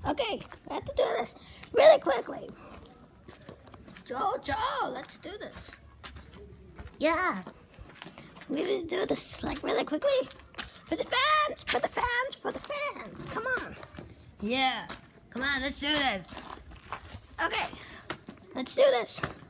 Okay, we have to do this really quickly. Joe, let's do this. Yeah. We need to do this like really quickly. For the fans, for the fans, for the fans. Come on. Yeah. Come on, let's do this. Okay, let's do this.